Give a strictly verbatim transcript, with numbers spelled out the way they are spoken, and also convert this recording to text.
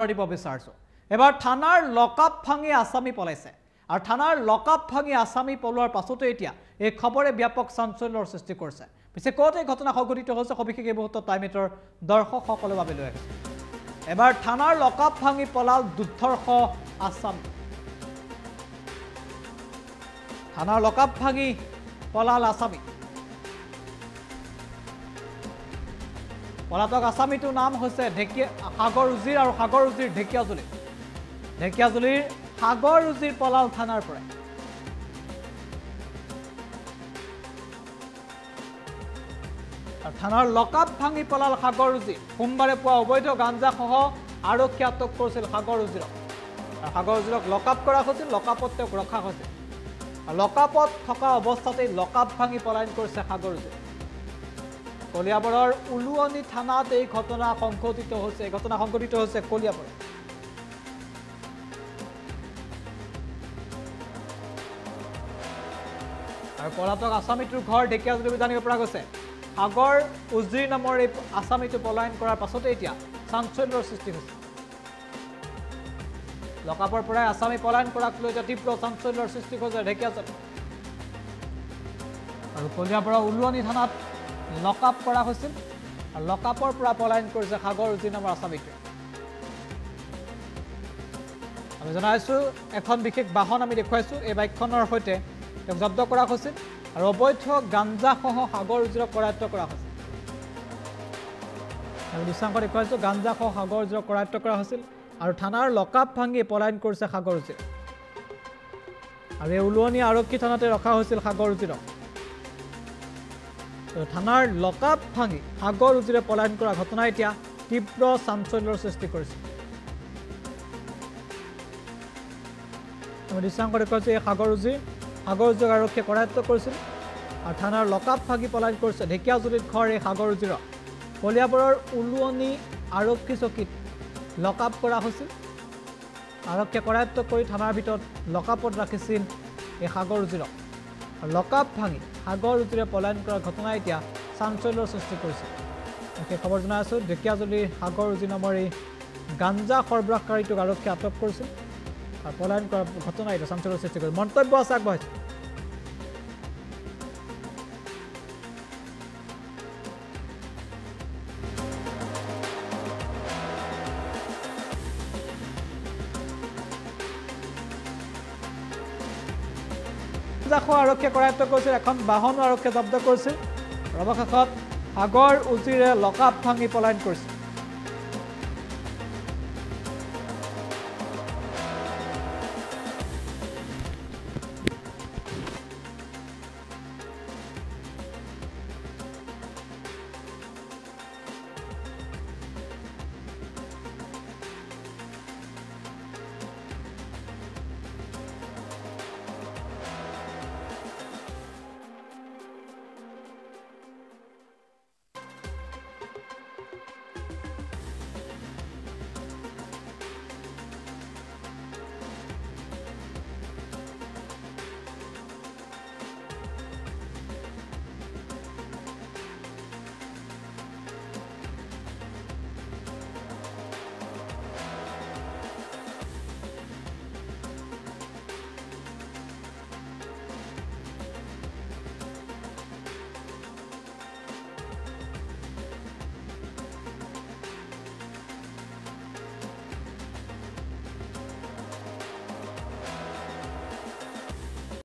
দিব বিচাৰিছো এবাৰ থানাৰ লকআপ ভাঙি আসামী পলাইছে আৰু থানাৰ লকআপ ভাঙি আসামী পলোৱাৰ পাছতে এতিয়া এই খবৰে ব্যাপক চাঞ্চল্যৰ সৃষ্টি কৰিছে পিছে কোতে ঘটনা সংঘটিত হৈছে সবিশেষ এই মুহূৰ্তত টাইমেটৰ দৰ্শকসকলৰ বাবে লৈ আহিছে এবাৰ থানাৰ লকআপ ভাঙি পলাল দুৰ্ধৰ্ষ আসামী থানাৰ লকআপ ভাঙি পলাল আসামী পলাতক আসামীটোৰ নাম হৈছে ঢেকিয়া সাগৰ উজিৰ আৰু সাগৰ উজিৰ ঢেকিয়াজুলি ঢেকিয়াজুলিৰ সাগৰ উজিৰ পলাল থানাৰ পৰা আৰু থানাৰ লকআপ ভাঙি পলাল সাগৰ উজি সোমবাৰে পুৱা অবৈধ গাঞ্জাসহ আৰক্ষী আটক কৰিছিল সাগৰ উজিৰক আৰু সাগৰ উজিৰক লকআপ কৰা হৈছিল লকআপত তেওঁক ৰখা হৈছিল আৰু লকআপত থকা অৱস্থাতেই লকআপ ভাঙি পলায়ন কৰিছে সাগৰ উজি কলিয়াবৰৰ উলুৱনি থানাত এই ঘটনা সংঘটিত হৈছে এই ঘটনা সংঘটিত হৈছে কলিয়াবৰ আৰু পলাতক আসামীটোৰ ঘৰ ঢেকিয়াজুলি জানিব পৰা গৈছে সাগৰ উজিৰ নামৰ এই আসামীটো পলায়ন কৰাৰ পাছতে এতিয়া চাঞ্চল্যৰ সৃষ্টি হৈছে লকআপৰ পৰাই আসামী পলায়ন কৰাক লৈ এতিয়া তীব্ৰ চাঞ্চল্যৰ সৃষ্টি হৈছে ঢেকিয়াজুলি আৰু কলিয়াবৰৰ উলুৱনি থানাত লকআপ কৰা হৈছিল আৰু লকআপৰ পৰা পলায়ন কৰিছে সাগৰ উজি নামৰ আসামীটোৱে আমি জনাইছো এখন বিশেষ বাহন আমি দেখুৱাইছো এই বাইকখনৰ সৈতে তেওঁক জব্দ কৰা হৈছিল আৰু অবৈধ গাঞ্জাসহ সাগৰ উজিৰক কৰায়ত্ব কৰা হৈছিল আমি দৃশ্যাংশ দেখুৱাইছো গাঞ্জাসহ সাগৰ উজিৰক কৰায়ত্ব কৰা হৈছিল আৰু থানাৰ লকআপ ভাঙি পলায়ন কৰিছে সাগৰ উজি আৰু এই উলুৱনি আৰক্ষী থানাতে ৰখা হৈছিল সাগৰ উজিৰক থানাৰ লকআপ ভাঙি সাগৰ উজিৰে পলায়ন কৰা ঘটনা এতিয়া তীব্ৰ চাঞ্চল্যৰ সৃষ্টি কৰিছে আমি দৃশ্যাংশ দেখুৱাইছো এই সাগৰ উজি সাগৰ উজিক আৰক্ষীয়ে কৰায়ত্ব কৰিছিল আৰু থানাৰ লকআপ ভাঙি পলায়ন কৰিছে ঢেকিয়াজুলিত ঘৰ এই সাগৰ উজিৰ কলিয়াবৰৰ উলুৱনি আৰক্ষী চকীত লকআপ কৰা হৈছিল আৰক্ষীয়ে কৰায়ত্ব কৰি থানাৰ ভিতৰত লকআপত ৰাখিছিল এই সাগৰ উজিৰক লকআপ ভাঙি সাগৰ উজিৰে পলায়ন কৰাৰ ঘটনা এতিয়া চাঞ্চল্যৰ সৃষ্টি কৰিছে সেই খবৰ জনাই আছো ঢেকিয়াজুলিৰ সাগৰ উজি নামৰ এই গাঞ্জা সৰবৰাহকাৰীটোক আৰক্ষীয়ে আটক কৰিছিল আৰু পলায়ন কৰাৰ ঘটনা এতিয়া চাঞ্চল্যৰ সৃষ্টি কৰিছে মন্তব্য আছে আগবঢ়াইছে আৰক্ষীয়ে কৰায়ত্ব কৰিছিল এখন বাহনো আৰক্ষীয়ে জব্দ কৰিছিল অৱশেষত সাগৰ উজিৰে লকআপ ভাঙি পলায়ন কৰিছিল